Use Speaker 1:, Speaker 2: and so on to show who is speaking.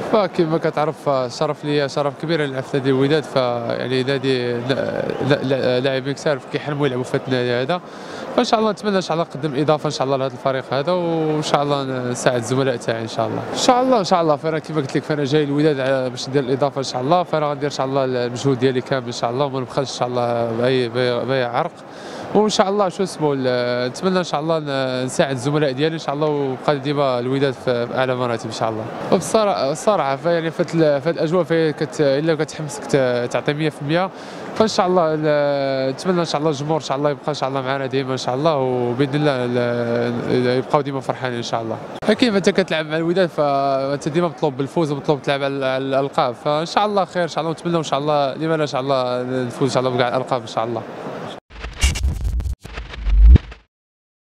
Speaker 1: فكما كتعرف شرف ليا، شرف كبير نلعب في نادي الوداد، فيعني نادي لاعبين كثار كيحلموا يلعبوا في هذا النادي هذا. فان شاء الله نتمنى ان شاء الله نقدم اضافه ان شاء الله لهذا الفريق هذا، وان شاء الله نساعد الزملاء تاعي ان شاء الله. ان شاء الله ان شاء الله، فانا كما قلت لك فانا جاي الوداد باش ندير الاضافه ان شاء الله، فانا غندير ان شاء الله المجهود ديالي كامل ان شاء الله، وما نبخلش ان شاء الله باي عرق. وان شاء الله شو اسمه نتمنى ان شاء الله نساعد الزملاء ديالي ان شاء الله، ويبقى ديما الوداد في اعلى مراتب ان شاء الله. الصراحه فيعني في هذه الاجواء الا كتحمسك تعطي 100%. فان شاء الله نتمنى ان شاء الله الجمهور ان شاء الله يبقى ان شاء الله معنا ديما ان شاء الله، وباذن الله يبقاو ديما فرحانين ان شاء الله. اكيد فانت كتلعب مع الوداد فانت ديما مطلوب بالفوز ومطلوب تلعب على الالقاب، فان شاء الله خير ان شاء الله، ونتمنى ان شاء الله لما لا ان شاء الله نفوز ان شاء الله بكاع الالقاب ان شاء الله.